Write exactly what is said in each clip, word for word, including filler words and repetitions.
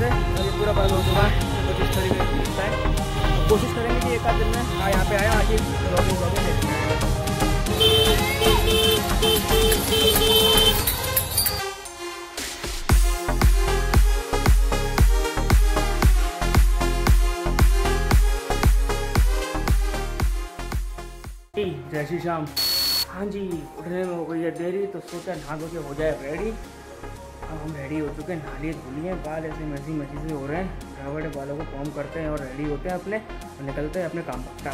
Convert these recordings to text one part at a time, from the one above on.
से और ये पूरा बंद हो चुका है। तो कुछ इस तरीके से दिखता है। कोशिश करेंगे कि एक आध दिन में हाँ यहाँ पे आया आके ब्लॉगिंग ब्लॉगिंग देखते हैं। जय श्री श्याम। हाँ जी, उठने में हो गई है देरी तो सोचा नहा धो के हो जाए रेडी। अब हम रेडी हो चुके हैं, नहालिए धुलिए, बाल ऐसे मैसी मैसी से हो रहे हैं। रावड़ बालों को कॉम करते हैं और रेडी होते हैं अपने और निकलते हैं अपने काम पर।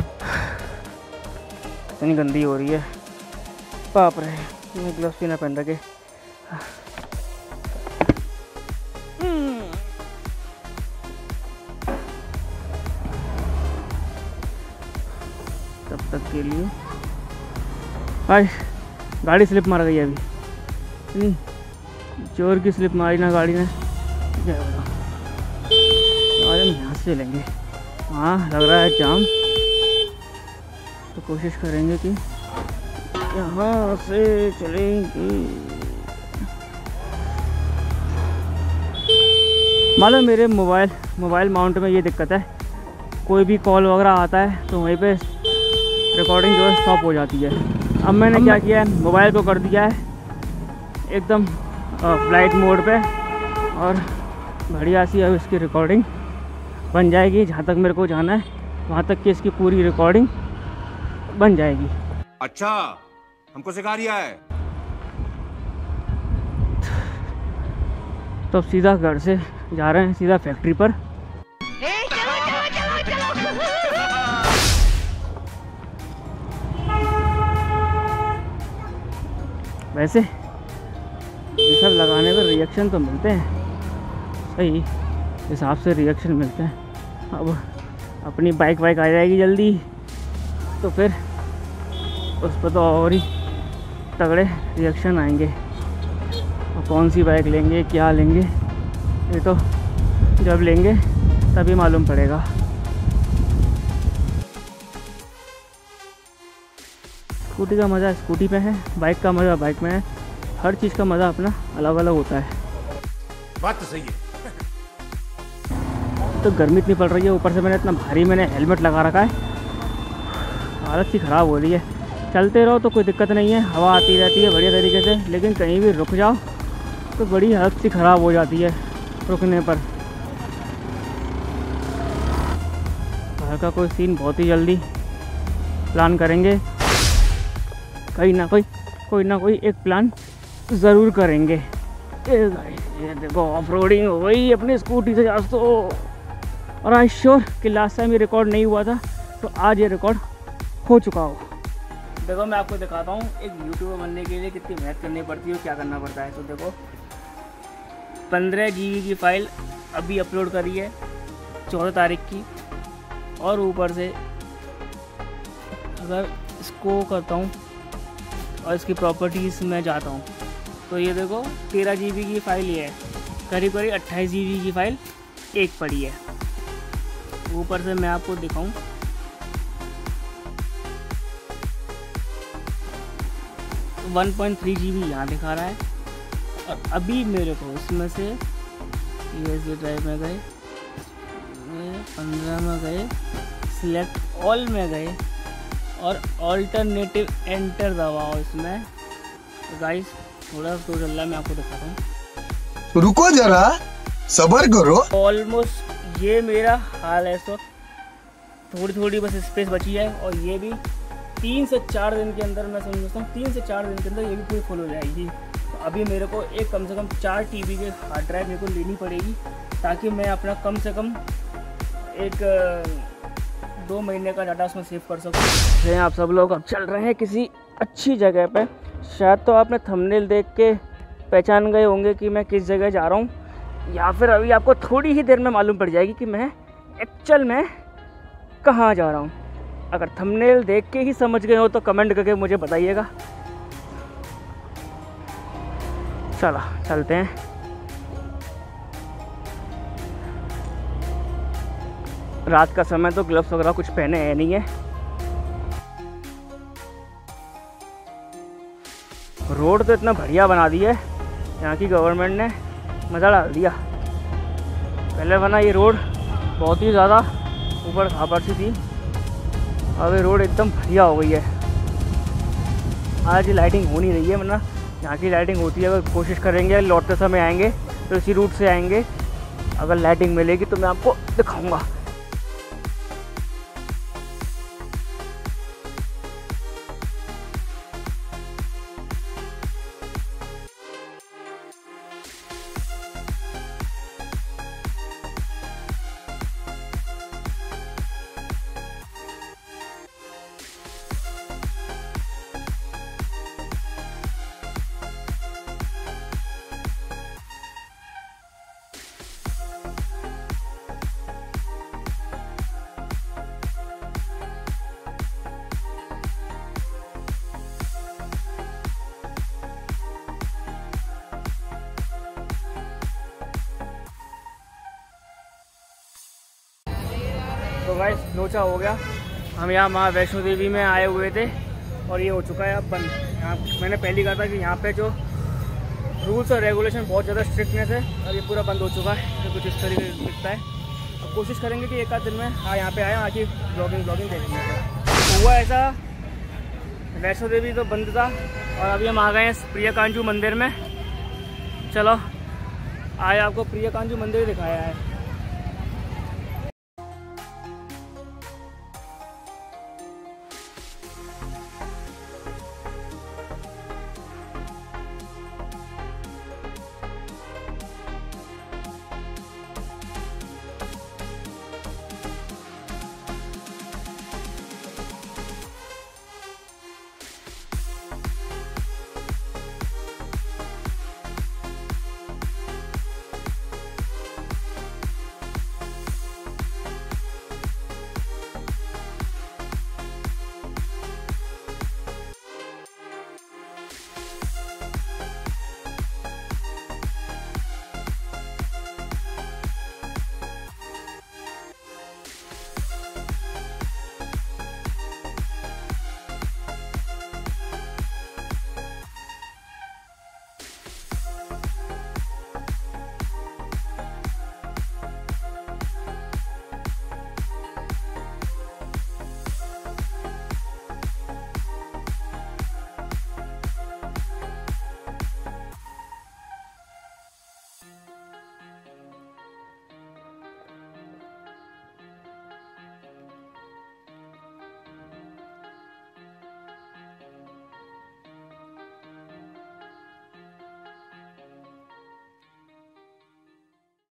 इतनी गंदी हो रही है, बाप रे, मैं ग्लव्स भी ना पहन रखे। तब तक के लिए हाय, गाड़ी स्लिप मार गई अभी, इतनी जोर की स्लिप मारी ना गाड़ी ने। क्या बताऊँ, आज हम यहाँ से चलेंगे। हाँ लग रहा है जाम, तो कोशिश करेंगे कि यहाँ से चलेंगे। मालूम मेरे मोबाइल मोबाइल माउंट में ये दिक्कत है, कोई भी कॉल वगैरह आता है तो वहीं पे रिकॉर्डिंग जो है स्टॉप हो जाती है। अब मैंने क्या किया है, मोबाइल को कर दिया है एकदम फ्लाइट मोड पे और बढ़िया सी अब इसकी रिकॉर्डिंग बन जाएगी। जहाँ तक मेरे को जाना है वहाँ तक की इसकी पूरी रिकॉर्डिंग बन जाएगी। अच्छा, हमको सिखा रिया है। तो अब सीधा घर से जा रहे हैं सीधा फैक्ट्री पर। वैसे ये सब लगाने पर रिएक्शन तो मिलते हैं, सही हिसाब से रिएक्शन मिलते हैं। अब अपनी बाइक वाइक आ जाएगी जल्दी तो फिर उस पर तो और ही तगड़े रिएक्शन आएंगे। और कौन सी बाइक लेंगे, क्या लेंगे, ये तो जब लेंगे तभी मालूम पड़ेगा। स्कूटी का मज़ा स्कूटी पे है, बाइक का मज़ा बाइक में है। हर चीज़ का मज़ा अपना अलग अलग होता है। बात तो सही है। तो गर्मी इतनी पड़ रही है, ऊपर से मैंने इतना भारी मैंने हेलमेट लगा रखा है, हालत सी ख़राब हो रही है। चलते रहो तो कोई दिक्कत नहीं है, हवा आती रहती है बढ़िया तरीके से, लेकिन कहीं भी रुक जाओ तो बड़ी हालत सी ख़राब हो जाती है रुकने पर। घर का कोई सीन बहुत ही जल्दी प्लान करेंगे, कहीं ना कोई कोई ना कोई एक प्लान ज़रूर करेंगे। ये देखो ऑफ रोडिंग हो गई अपनी स्कूटी से आज तो। और आई श्योर कि लास्ट टाइम ये रिकॉर्ड नहीं हुआ था तो आज ये रिकॉर्ड हो चुका हो। देखो मैं आपको दिखाता हूँ एक यूट्यूबर बनने के लिए कितनी मेहनत करनी पड़ती है, क्या करना पड़ता है। तो देखो पंद्रह जी बी की फ़ाइल अभी अपलोड करी है चौदह तारीख की, और ऊपर से अगर इसको करता हूँ और इसकी प्रॉपर्टीज़ में जाता हूँ तो ये देखो तेरह जी बी की फ़ाइल ये है, करीब करीब अट्ठाईस जी बी की फ़ाइल एक पड़ी है। ऊपर से मैं आपको दिखाऊं, one point three G B यहाँ दिखा रहा है। और अभी मेरे को इसमें से यूएसबी ड्राइव में गए, पंद्रह में गए, सिलेक्ट ऑल में गए और ऑल्टरनेटिव एंटर दबाओ इसमें। तो गाइस थोड़ा तो चल रहा, मैं आपको दिखाता हूँ, रुको जरा सब्र करो। ऑलमोस्ट ये मेरा हाल है इस वक्त, थोड़ी थोड़ी बस स्पेस बची है और ये भी तीन से चार दिन के अंदर, मैं समझता हूँ तीन से चार दिन के अंदर ये भी पूरी फुल हो जाएगी। तो अभी मेरे को एक कम से कम चार टीबी के हार्ड ड्राइव मेरे को लेनी पड़ेगी ताकि मैं अपना कम से कम एक दो महीने का डाटा उसमें सेव कर सकूँ। आप सब लोग अब चल रहे हैं किसी अच्छी जगह पे, शायद तो आपने थंबनेल देख के पहचान गए होंगे कि मैं किस जगह जा रहा हूँ, या फिर अभी आपको थोड़ी ही देर में मालूम पड़ जाएगी कि मैं एक्चुअल में कहाँ जा रहा हूँ। अगर थंबनेल देख के ही समझ गए हो तो कमेंट करके मुझे बताइएगा। चलो चलते हैं। रात का समय तो ग्लव्स वगैरह कुछ पहने है नहीं है। रोड तो इतना बढ़िया बना दी है यहाँ की गवर्नमेंट ने, मज़ा डाल दिया। पहले बना ये रोड बहुत ही ज़्यादा ऊपर खापड़ सी थी, अब ये रोड एकदम बढ़िया हो गई है। आज लाइटिंग हो नहीं रही है, वरना यहाँ की लाइटिंग होती है। अगर कोशिश करेंगे लौटते समय आएंगे तो इसी रूट से आएंगे, अगर लाइटिंग मिलेगी तो मैं आपको दिखाऊंगा। तो गाइस लोचा हो गया। हम यहाँ माँ वैष्णो देवी में आए हुए थे और ये हो चुका है अब बंद। यहाँ मैंने पहले कहा था कि यहाँ पे जो रूल्स और रेगुलेशन बहुत ज़्यादा स्ट्रिक्टनेस है, और ये पूरा बंद हो चुका है। तो कुछ इस तरीके से दिखता है। अब कोशिश करेंगे कि एक आध दिन में हाँ यहाँ पे आए, वहाँ की ब्लॉगिंग ब्लॉगिंग देखेंगे। तो हुआ ऐसा, वैष्णो देवी तो बंद था और अभी हम आ गए हैं प्रिया कांजू मंदिर में। चलो आए, आपको प्रिया कांजू मंदिर दिखाया है।